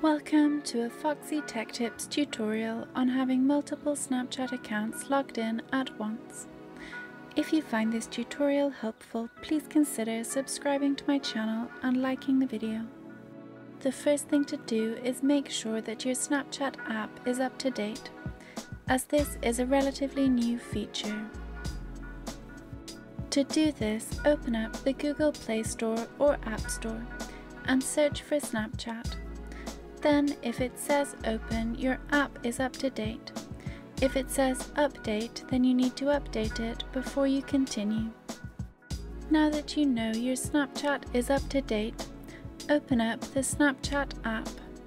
Welcome to a Foxy Tech Tips tutorial on having multiple Snapchat accounts logged in at once. If you find this tutorial helpful, please consider subscribing to my channel and liking the video. The first thing to do is make sure that your Snapchat app is up to date, as this is a relatively new feature. To do this, open up the Google Play Store or App Store and search for Snapchat. Then, if it says open, your app is up to date. If it says update, then you need to update it before you continue. Now that you know your Snapchat is up to date, open up the Snapchat app.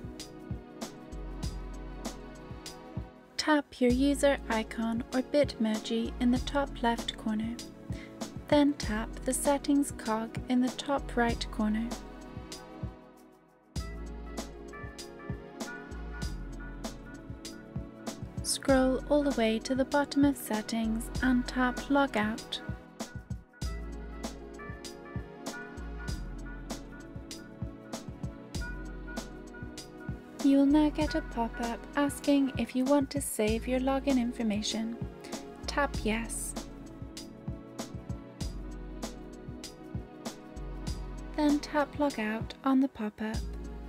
Tap your user icon or Bitmoji in the top left corner. Then tap the settings cog in the top right corner. Scroll all the way to the bottom of settings and tap logout. You will now get a pop-up asking if you want to save your login information. Tap yes. Then tap logout on the pop-up.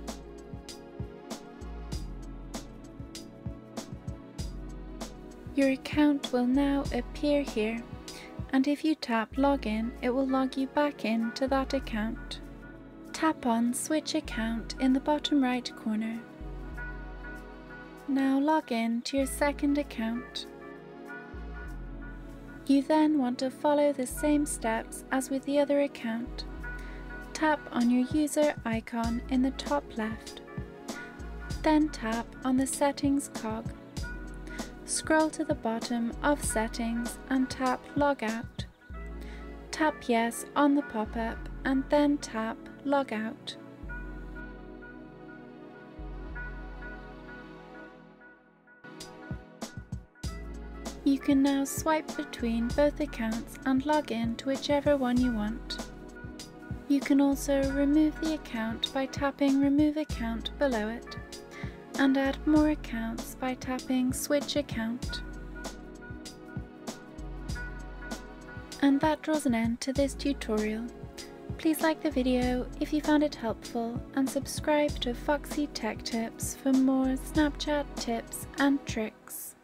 Your account will now appear here, and if you tap login, it will log you back in to that account. Tap on switch account in the bottom right corner. Now log in to your second account. You then want to follow the same steps as with the other account. Tap on your user icon in the top left. Then tap on the settings cog. Scroll to the bottom of settings and tap logout. Tap yes on the pop-up and then tap logout. You can now swipe between both accounts and log in to whichever one you want. You can also remove the account by tapping remove account below it, and add more accounts by tapping switch account. And that draws an end to this tutorial. Please like the video if you found it helpful and subscribe to Foxy Tech Tips for more Snapchat tips and tricks.